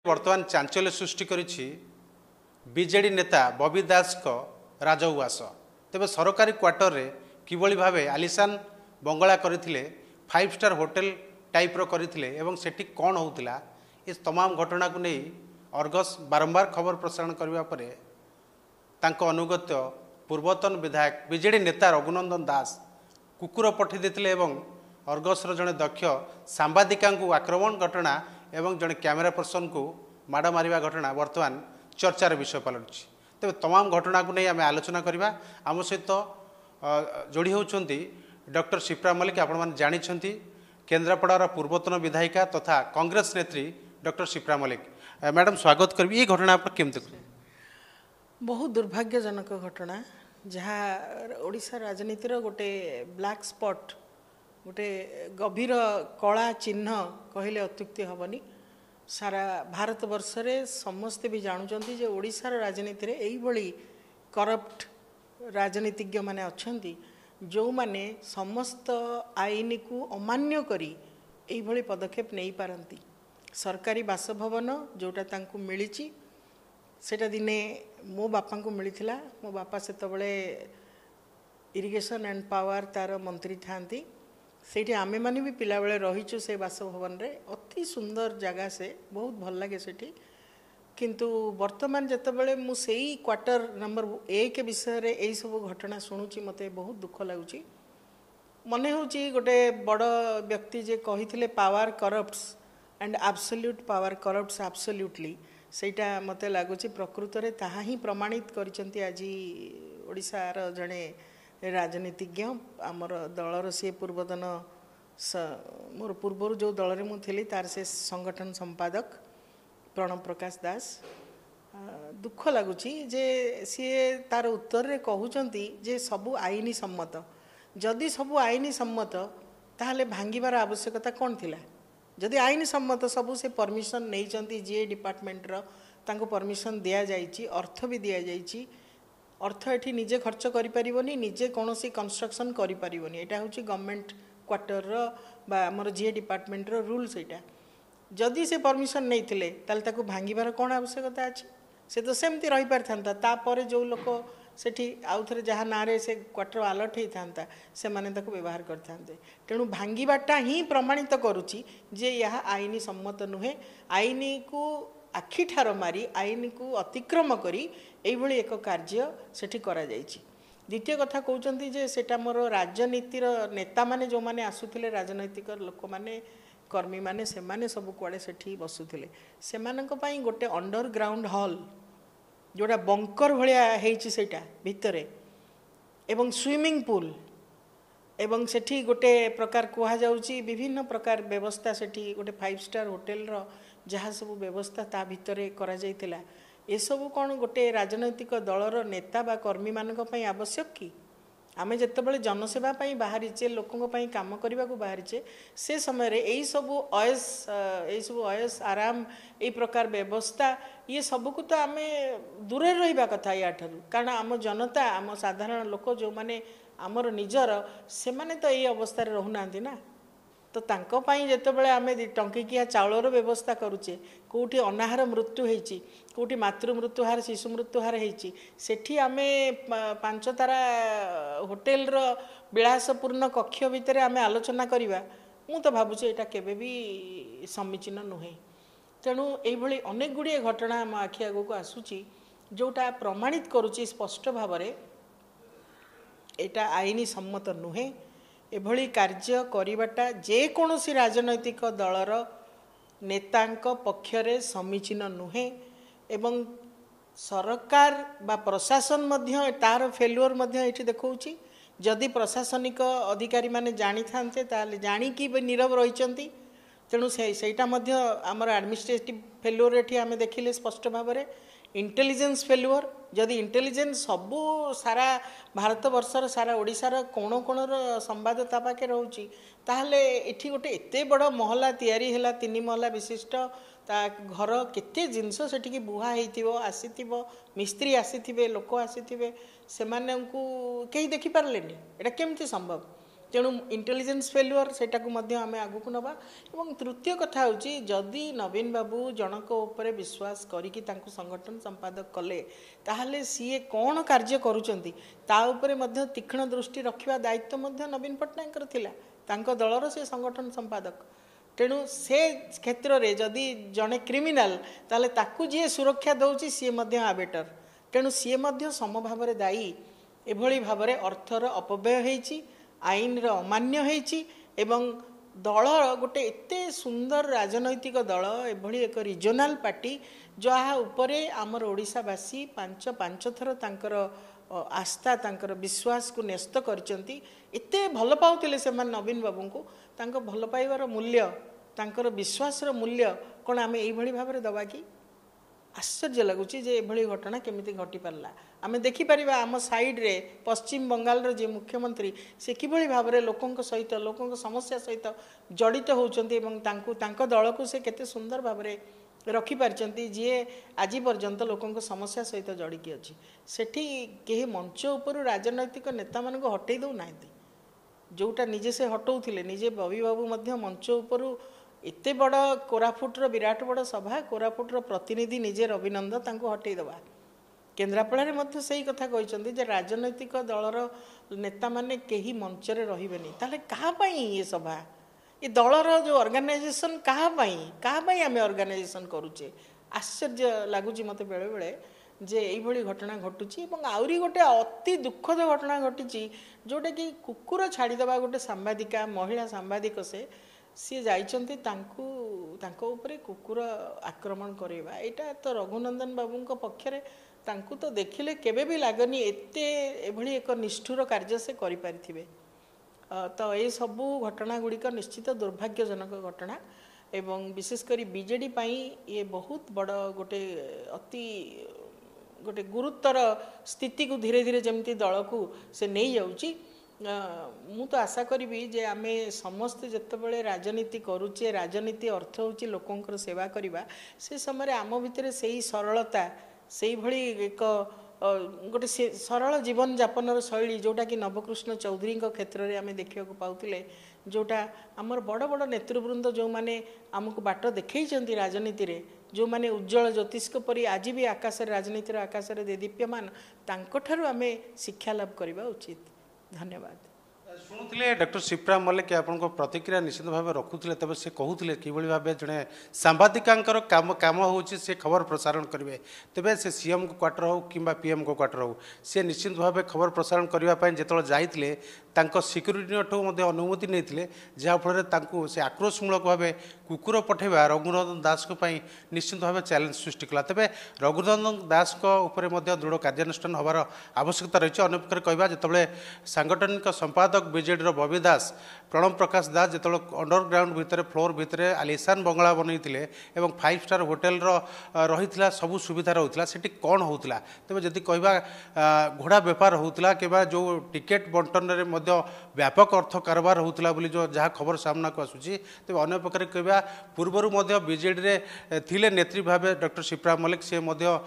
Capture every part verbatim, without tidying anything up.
वर्तमान चांचल्य सृष्टि करिछि बीजेडी नेता बबी दास को राजउवास तेबे सरकारी क्वार्टर रे किभली भावे आलिशान बंगला करथिले फाइव स्टार होटल टाइप रो करथिले एवं सेठी कोन होउतिला इस तमाम घटना को नहीं अर्गस बारंबार खबर प्रसारण करबा परे तांको अनुगत पूर्वतन विधायक बीजेडी नेता रघुनंदन दास कुकुर पठी देथिले एवं अर्गस रो जने दक्ष सांबादिका को आक्रमण घटना एवं जड़े कैमेरा पर्सन को माड़ मारिबा घटना वर्तमान चर्चार विषय पलटि तेज तमाम घटना को नहीं आम आलोचना करवा आम सहित जोड़ी होती डॉक्टर शिप्रा मल्लिक आपण मैंने जानी केन्द्रापड़ार पूर्वतन विधायिका तथा कांग्रेस नेत्री डॉक्टर शिप्रा मल्लिक मैडम स्वागत करी ये घटना आप केमती बहुत दुर्भाग्यजनक घटना जहाँ ओडिशा राजनीतिर गोटे ब्लैक स्पॉट गोटे गभीर कला चिन्ह कहले अत्युक्ति हेनी सारा भारत वर्ष रे समस्ते भी जानुचंती जे ओडिशार राजनीति रे एई भली करप्ट राजनीतिज्ञ माने अछंती जो माने समस्त आईन को अमान्य करी एई भली पदक्षेप नहीं पारंती सरकारी बासभवन जोटा तांको मिलिची सेटा दिने मो बापा को मिलिथिला मो बापा सेतबळे इरिगेशन एंड पावर तार मंत्री थांती सेठी आमे माने भी पिला बेले रहीचु से बासभवन रे अति सुंदर जगह से बहुत भल लगे सेठी किंतु वर्तमान जेतेबेले मु सेई क्वार्टर नंबर एक विषय रे एई सब घटना सुनुची मते बहुत दुख लागुची मने होची गोटे बड़ व्यक्ति जे कहिथिले power corrupts and absolute power corrupts absolutely सेटा मते लागुची प्रकृत रे ताहा ही प्रमाणित करिसंती आजी ओडिसा र जणे राजनीतिज्ञ आमर दलर सी पूर्वतन मोर पूर्वर जो दल में मुझे तार से संगठन संपादक प्रणव प्रकाश दास दुख लगुच जे सी तार उत्तर रे कहउचंती जे सबु आईनी सम्मत जदि सबु आईनी सम्मत ताहले भांगिबार आवश्यकता कौन थिला जदि आईनी सम्मत सबु से परमिशन नहीं चंती जे डिपार्टमेंट रो तांको परमिशन दिया जाइची अर्थ भी दिया जाइची अर्थ एठी निजे खर्च करि परिबोनी निजे कोनोसी कंस्ट्रक्शन करि परिबोनी एटा होची गवर्नमेंट क्वार्टर रो बा हमर जे डिपार्टमेंट रो रूल्स एटा जदि से परमिशन नहीं थिले ताल ताको भांगिबार कोन आवश्यकता अछि से तो सेमती रही पार थांता ता परे जो लोक सेठी आउथरे जहा नारे से क्वार्टर अलर्ट हे थांता से माने ताको व्यवहार करथांते तेनु भांगिबाटा ही प्रमाणित करूची जे यहा आईनी सम्मत नुहे आईनी को आखि ठार मारी आईन को अतिक्रम करी एई भली एक कार्य सेठी करा जायछि द्वितीय कथा कहउचंती जे सेटा मोर राजनीतिर नेता माने जो माने आसुथिले राजनैतिक लोक माने कर्मी माने से माने सब कुआडे सेठी बसुथिले से मानक पई गोटे अंडरग्राउंड हॉल जोडा बंकर भलिया हेछि सेटा भितरे एवं स्विमिंग पूल एवं सेठी गोटे प्रकार कुहा जाउची विभिन्न प्रकार व्यवस्था सेठी गोटे फाइव स्टार होटल रो जहाँ सब व्यवस्था ता भितरे करा जाइतिला ए सब कौन गोटे राजनैतिक दलर नेता बा कर्मी मानक पई आवश्यक कि आमे जेतेबेले जनसेवा पई बाहरीचे लोकंक पई काम करबा को बाहरीचे से समय रे एई सब अयस एई सब अयस आराम एई प्रकार व्यवस्था ये सब को तो आमे दूर रहिबा कथा या ठरु कारण आम जनता आम साधारण लोक जो माने आमर निजर से माने तो एई अवस्था रे रहउनांती ना तो तांको पाई जेतेबेले आमे टंकीकिया चाउलर व्यवस्था करूचे कोठी अनाहार मृत्यु हेची कोठी मातृ मृत्युहार शिशु मृत्युहार हेची सेठी आमे पांच तारा होटेल रो विलासपूर्ण कक्ष भितर आमे आलोचना करिवा मु तो भाबुचे एटा केबे भी समीचीन नुहे तेणु एई भली अनेक गुडी घटना हम आखि आगो को आसुची जोटा प्रमाणित करूची स्पष्ट भाबरे एटा आईनी सम्मत नुहे एभली कार्य करिबाटा जे कोनोसी राजनैतिक दलर नेतांक पक्षरे समीचीन नुहे एवं सरकार बा प्रशासन मध्य तार फेल्युअर मध्य एठी देखौची जदि प्रशासनिक अधिकारी माने जानि थांते ताले जानि कि नीरव रहिचंती तेणु से सेटा मध्य हमर एडमिनिस्ट्रेटिव फेल्युअर एठी आमे देखिले स्पष्ट भाबरे इंटेलिजेंस फेल्युअर जदि इंटेलिजेंस सबू सारा भारत वर्षर सारा ओडिशार कोण कोणर संवाद ता पाखे रहउची ताहले एठी गोटे एते बड़ महला तयारी हैला तीन महला विशिष्ट ता घर केते जिंस सेठी की बुहा हेतिबो आसीतिबो मिस्त्री आसीथिबे लोक आसीथिबे सेमानंकु केही देखि पारलेनी एटा केमति संभव तेणु इंटेलिजेंस फेल्युअर सेटा को मध्य आमे आगु को नबा। एवं तृतीय कथा होची जदि नवीन बाबू जनक उपरे विश्वास करिकी तांको संगठन संपादक कले ताहले सीए कौन कार्य करूचंती ता उपरे मध्य तीक्ष्ण दृष्टि रखिबा दायित्व मध्य नवीन पट्टनायक थिला तांको दलर से संगठन संपादक। तेणु से क्षेत्र रे जदि जने क्रिमिनाल ताले ताकू जी सुरक्षा दउची सी मध्य आबेटर। तेणु सी मध्य समभाव रे दायी एभली भाव रे अर्थर अपव्यय हेची आईन रो अमान्य हेची एवं दल गोटे एते सुंदर राजनैतिक दल एभली एक रिजनल पार्टी जहा उपरे आमर ओडिशावासी पांच पांच थर तांकर आस्था तांकर विश्वास को न्यस्त करचंती एते भल पाउतिले से नवीन बाबू को तांको भल पाइबार मूल्य तांकर विश्वास रो मूल्य कोन आमे एई भली भाव रे दबा कि आश्चर्य लगुच एभली घटना केमिति घटी पारला। आमे देखि परिबा आम साइड रे पश्चिम बंगाल रो जे मुख्यमंत्री से किभली भाव रे लोकंक सहित लोकंक समस्या सहित जड़ित होउचंती एवं तांको तांको दल को से केते सुंदर भाव रे रखी पारचंती जे आज पर्यंत लोकंक समस्या सहित जड़िकी अछि। सेठी केही मंच ऊपर राजनैतिक नेता मान को हटै दउ नांती जोटा निजे से हटौथिले निजे बबी बाबू मध्य मंच ऊपर एते बड़ कोरापुटर विराट बड़ सभा कोरापुटर प्रतिनिधि निजे रविनंद तांको हटै दबा केन्द्रापड़ा मध्य सही कथा कहते जे राजनैतिक दलर नेता माने केही मंच रे रहिबेनी ताले कहा पई ये सभा ये दलर जो ऑर्गेनाइजेशन कहा पई कहा पई आमे ऑर्गेनाइजेशन करूचे। आश्चर्य लगुच मते बेले बेले जे एई भली घटना घटुची एवं आउरी गोटे अति दुखद घटना घटी जोटा कि कुकुर छाड़ी दबा गोटे सांबादिका महिला सांबादिक से सी जाइचंती तांकु तांको उपरे कुकुर आक्रमण करवा एटा तो रघुनंदन बाबू पक्षरे तांकु तो देखिले केबे भी लागनी एते एभली एक निष्ठुर कार्य से करि पारिथिबे। तो ये सबू घटना गुड़िक निश्चित दुर्भाग्यजनक घटना एवं विशेषकर बीजेडी पाई ये बहुत बड़ गोटे अति गोटे गुरुतर स्थिति को धीरे धीरे जमती दल को से नहीं जाउची। मु तो आशा करी जे आमे समस्त जितेबाला राजनीति करुचे राजनीति अर्थ होची लोकंकर सेवा करवा से समय आम भितर से ही सरलता से भली एक गोटे सरल जीवन जापन शैली जोटा कि नवकृष्ण चौधरी क्षेत्र में आम देखा पाउले जोटा आमर बड़ बड़ नेतृवृंद जो माने आमको बाट देखई राजनीति रे जो माने उज्जवल ज्योतिष परी आज भी आकाश राजनीति आकाश रे दीप्यमान तांको आमे शिक्षा लाभ करवा उचित। धन्यवाद। शुणुले डॉक्टर शिवराम मल्लिक आपण प्रतिक्रिया निश्चित भाव रखुले तब से कहते कि भाव जड़े सांबादिकांकर काम काम होची से खबर प्रसारण करेंगे तेरे से सीएम को क्वार्टर हो कि पीएम को क्वार्टर हो सी निश्चित भाव खबर प्रसारण करने जो जाते सिक्यूरीटी अनुमति नहीं जहाँफल से आक्रोशमूलक भाव कुकुर पठेबा रघुनंदन दास को निश्चित भाव चैलेंज सृष्टि कला तेज रघुनंदन दास दृढ़ कार्यानुष्ठान हबार आवश्यकता रही। अन्य प्रकार कहवा जो सांगठनिक संपादक बीजेडी बबी दास प्रणव प्रकाश दास जो अंडरग्राउंड भितर फ्लोर भितर आलिशान बंगला बनईते एवं फाइव स्टार होटेल रही सबू सुविधा रोला से कौन होता तेज जदि कहवा घोड़ा बेपार होता कि जो टिकेट बंटन में व्यापक अर्थ कारबार होता बोली जो जहाँ खबर सामना को आसूसी तेज अन्य प्रकार कहवा पूर्वर बीजेडी थे नेत्री भाव डॉक्टर शिवराम मल्लिक सी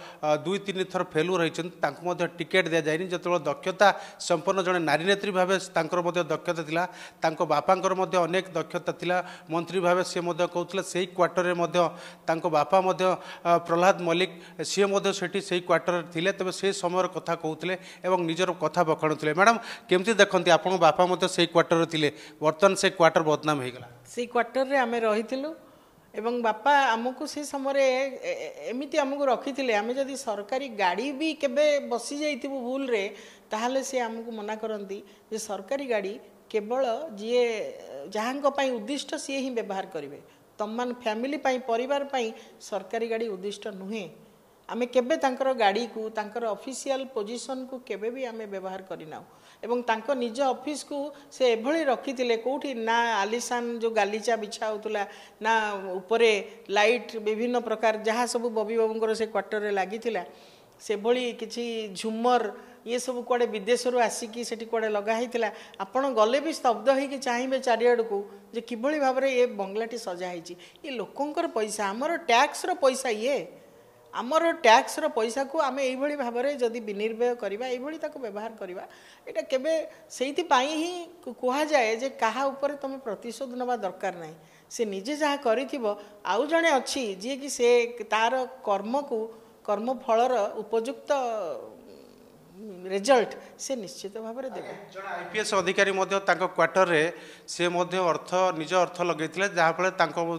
दुई तीन थर फेलु रही टिकेट दि जाए जो दक्षता संपन्न जड़े नारी नेत्री भाव दक्षता थिला तांको बापांकर मध्य अनेक दक्षता थिला मंत्री भाव सी कहते से क्वार्टर में बापा प्रहलाद मल्लिक सी से क्वार्टर थिले तबे से समय कथा कहते एवं निजर कथा बखाणुले। मैडम केमती देखते आप बापा से क्वार्टर थिले बर्तमान से क्वार्टर बदनाम हो गला से क्वार्टर रे आमे रहिथिलु एवं बापा आमको से समय एमती आमको रखी थे आम जदि सरकारी गाड़ी भी केबे बसी जाइथिबु भूल रे ताहले से आमको मना करती जे सरकारी गाड़ी केवल जी जहाँ उद्दिष्ट सी ही व्यवहार करेंगे तुम मान फैमिली पाई परिवार पाई सरकारी गाड़ी उद्दिष्ट नुहे आमे केबे तांकर गाड़ी को तांकर ऑफिशियल पोजीशन को केबे भी आमे व्यवहार करिना एवं तांको निज ऑफिस को से एभली रखिथिले कोठी ना आलिशान जो गालीचा बिछा होतला ना ऊपरे लाइट विभिन्न प्रकार जहाँ सब बबी बाबूंकर से क्वार्टर रे लागिथिला से भली किछि झुमर ये सब कुआडे विदेश रो आसिकी सेठी कुआडे लगा हैतिला आपण गले भी स्तब्ध होइकि चाहिबे चारियाड को जे किभली भाबरे ये बंगलाटी सजा हैछि ये लोकंकर पैसा हमर टैक्स रो पैसा ये आमर टैक्स रो पैसा को आम यही भाव में जदि विनिर्भय करवा यही व्यवहार करवा यहाँ केवे से ही कह जाए जे कहा ऊपर तुम प्रतिशोध नवा दरकार ना से निजे जहाँ कर आउ जड़े अच्छी जी कि से तार कर्म को कर्मफलर उपयुक्त रिजल्ट से निश्चित भाव में देवे। जन आईपीएस अधिकारी क्वार्टर रे से मध्य अर्थ निज अर्थ लगे जहाँफल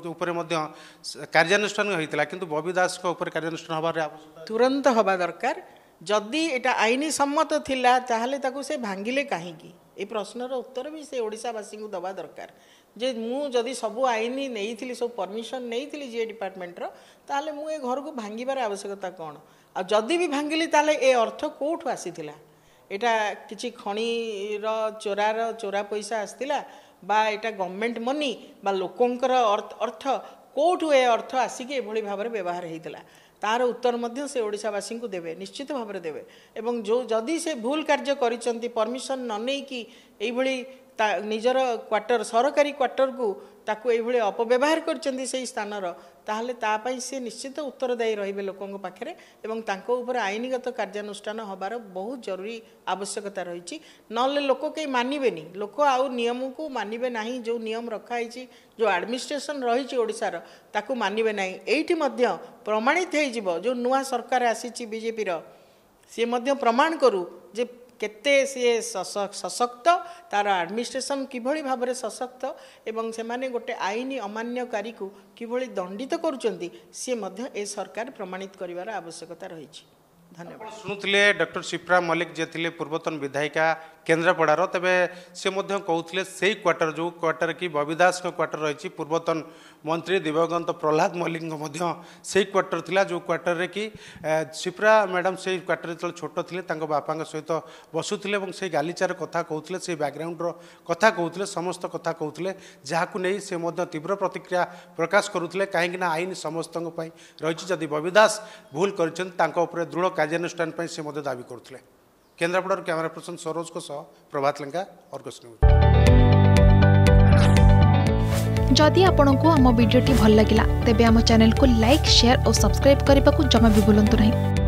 कार्यानुष्ठान होता किंतु बबी दास को ऊपर कार्यानुष्ठान हबार आवश्यकता तुरंत हवा दरकार जदि एटा आईनी सम्मत थिला ताहले ताकू से भांगिले कहीं ये प्रश्नर उत्तर भी से ओडिशावासी को दबा दरकार जे मु जदि सबू आईनी नहीं सब परमिशन नहीं जी डिपार्टमेंटर ताहले मु ए घर को भांगिबार आवश्यकता कौन आ जदि भी भांगिली ताहले ए अर्थ कोठु आसीथिला एटा किछि खणीर चोरार चोरा पैसा आसतिला बा एटा गवर्नमेंट मनी बा लोकंकर अर्थ अर्थ कोठु ए अर्थ आसिक एभली भाव में व्यवहार होइतिला तार उत्तर मध्य से ओडिशावासी को देवे निश्चित भाव में देवे एवं जो जदि से भूल कार्य करिसंती परमिशन न नै कि एभली निजर क्वार्टर सरकारी क्वार्टर को ताकू एभली अपव्यवहार करचंती से स्थानर ताहले तापाई से निश्चित उत्तरदायी रहिबे लोकंग पाखरे एवं तांको ऊपर आईनगत कार्यानुष्ठान हबार बहुत जरूरी आवश्यकता रही नले लोक कई मानिबेनी लोक आउ नियम को मानिबे नाही जो नियम रखा है जो एडमिनिस्ट्रेशन रही ओडिशार ताकू मानिबे नाही एइठी मध्य प्रमाणित हो जिवो जो नुआ सरकार आसीची बीजेपी रो से मध्य प्रमाण करू जे केते सी सशक्त तार एडमिनिस्ट्रेशन किभली भाव में सशक्त एवं से माने गोटे आईन अमान्यकारी को किभली दंडित करुचंती सी मध्य ए सरकार प्रमाणित करिवार आवश्यकता रही। धन्यवाद। शुणुले डॉक्टर शिप्रा मल्लिक जे थिले पूर्वतन विधायिका केन्द्रापड़ार तेबे से मध्य कहूले से क्वार्टर जो क्वार्टर की बबी दास क्वार्टर रही पूर्वतन मंत्री दिवंगत प्रहलाद मल्लिक से क्वार्टर थिला जो क्वार्टर रे कि शिप्रा मैडम से क्वार्टर जो छोट थे बापा सहित बसुले से गालीचार कथा कहते से बैकग्राउंड कथा कहते समस्त कथा कहते जहाँ नहीं से मध्य तीव्र प्रतिक्रिया प्रकाश करुले कहीं आईन समस्त रही जदि बबी दास भूल कर दृढ़ कार्यानुष्ठान से दाबी करुले। केन्द्रापड़ार कैमरा पर्सन सरोज को सह प्रभात लंका अर्गस न्यूज। जदि आपंक आम भिडी भल लगा तेब आम चैनल को लाइक शेयर और सब्सक्राइब करने को जमा भी भूलु नहीं।